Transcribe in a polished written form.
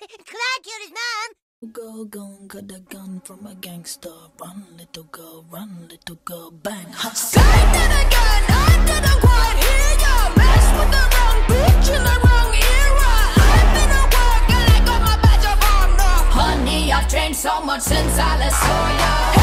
Clyde killed his mom. Girl gone, got a gun from a gangster. Run, little girl, bang, hustle. I didn't quite hear ya. Mess with the wrong bitch in the wrong era. I've been at work and I got my badge of honor. Honey, I've changed so much since I last saw ya.